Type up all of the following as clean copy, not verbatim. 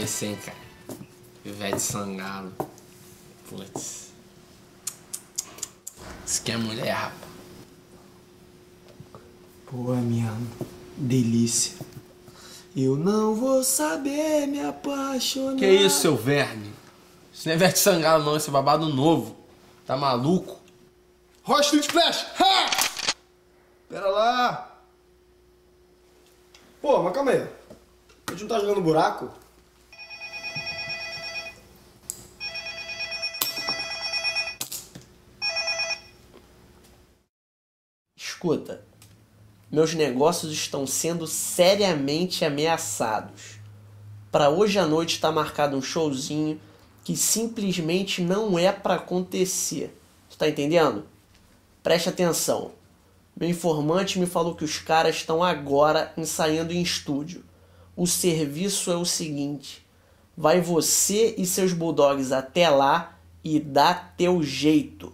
esse, hein, cara? Ivete Sangalo. Putz. Isso que é mulher, rapaz. Pô, minha delícia. Eu não vou saber me apaixonar. Que isso, seu verme? Isso não é Ivete Sangalo, não. Esse é babado novo. Tá maluco? Rocha Street Flash! Ha! Pera lá. Pô, mas calma aí. A gente não tá jogando buraco? Escuta, meus negócios estão sendo seriamente ameaçados. Para hoje à noite está marcado um showzinho que simplesmente não é para acontecer. Tu tá entendendo? Preste atenção. Meu informante me falou que os caras estão agora ensaiando em estúdio. O serviço é o seguinte: vai você e seus bulldogs até lá e dá teu jeito.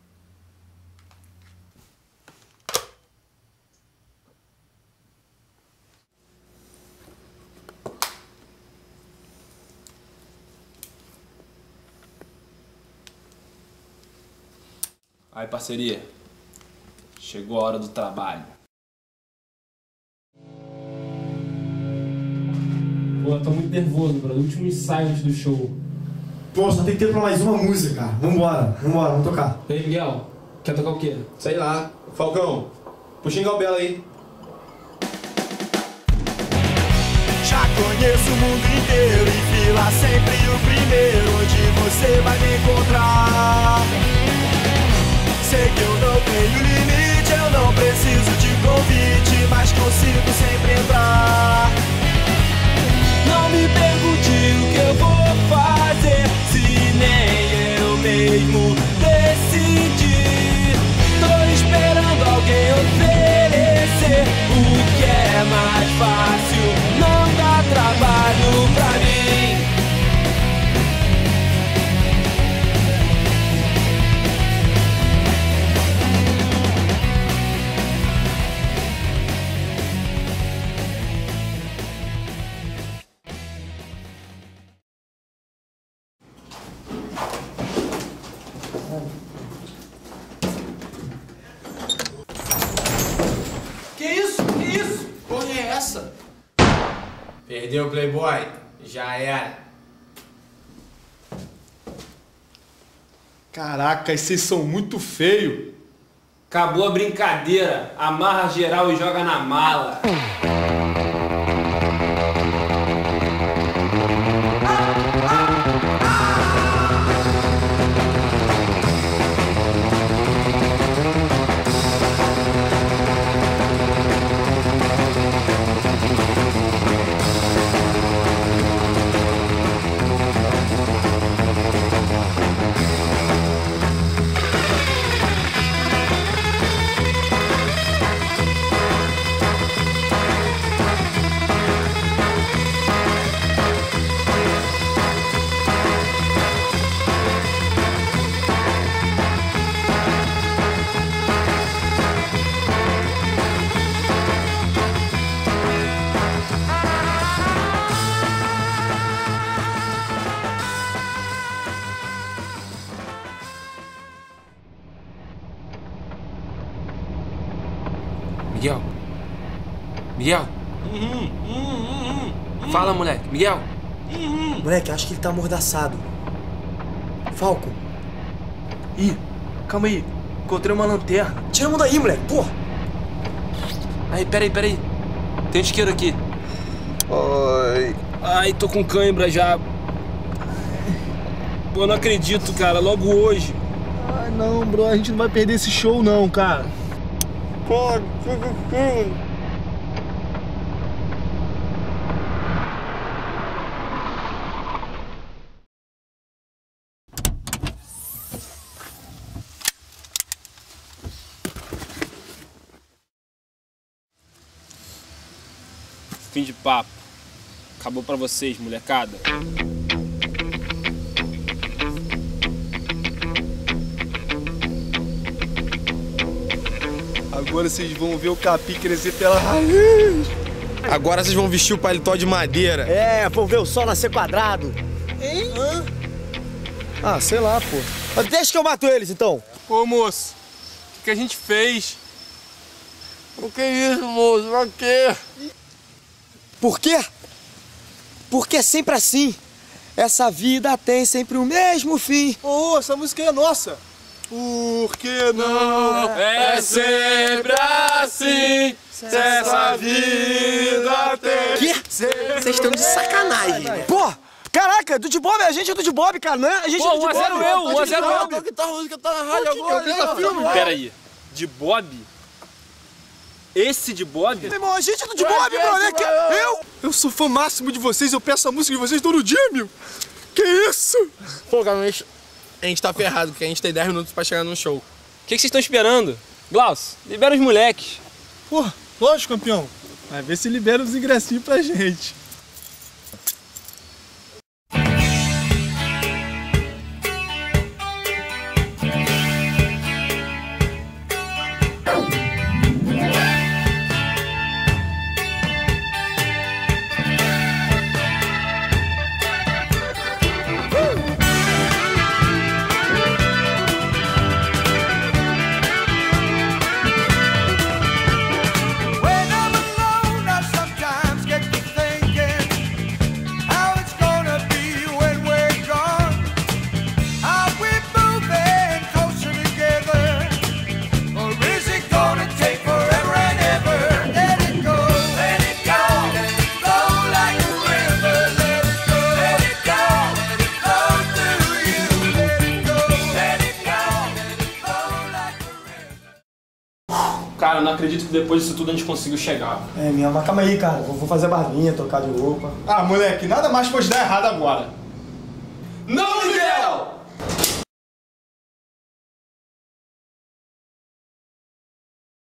Aí, parceria. Chegou a hora do trabalho. Pô, eu tô muito nervoso, bro. Último ensaio antes do show. Pô, só tem tempo pra mais uma música, cara. Vambora, vamos tocar. E aí, Miguel? Quer tocar o quê? Sei lá. Falcão, puxa o Bela aí. Já conheço o mundo inteiro e fila sempre o primeiro onde você vai me encontrar. Sei que eu não tenho limite, eu não preciso de convite, mas consigo sempre entrar. Não me pergunte o que eu vou fazer, se nem eu mesmo decidi. Tô esperando alguém oferecer o que é mais fácil, não dá trabalho pra mim. Que isso? Que isso? Porra é essa? Perdeu o Playboy? Já era. Caraca, vocês são muito feios. Acabou a brincadeira. Amarra geral e joga na mala. Miguel? Miguel? Fala, moleque. Miguel? Moleque, acho que ele tá amordaçado. Falco. Ih, calma aí. Encontrei uma lanterna. Tira a mão daí, moleque, porra. Aí, peraí. Tem um isqueiro aqui. Ai. Ai, tô com cãibra já. Pô, não acredito, cara. Logo hoje. Ai, não, bro. A gente não vai perder esse show, não, cara. Fim de papo. Acabou pra vocês, molecada. Agora vocês vão ver o capim crescer pela raiz. Agora vocês vão vestir o paletó de madeira. É, vão ver o sol nascer quadrado. Hein? Ah, sei lá, pô. Mas deixa que eu mato eles, então. Ô, moço, o que a gente fez? O que é isso, moço? Pra quê? Por quê? Porque é sempre assim. Essa vida tem sempre o mesmo fim. Ô, essa música é nossa. Por que não? É sempre assim, se essa vida tem... Quê? Vocês estão de sacanagem. Pô, caraca, do de Bob, a gente é do de Bob, cara, né? A gente é do de Bob. 1 a 0 eu, 1 a 0 eu. Que tá música tá na rádio agora. Pera aí, de Bob? Esse de Bob? Meu irmão, a gente é do de Bob, brother. Eu sou fã máximo de vocês, eu peço a música de vocês todo dia, meu. Que isso? Pô, cara, mas a gente tá ferrado, porque a gente tem 10 minutos pra chegar no show. O que vocês estão esperando? Glaucio, libera os moleques. Pô, lógico, campeão. Vai ver se libera os ingressinhos pra gente. Cara, eu não acredito que depois disso tudo a gente conseguiu chegar. É, minha, mas calma aí, cara. Eu vou fazer a barbinha, trocar de roupa. Ah, moleque, nada mais pode dar errado agora. Não, Miguel!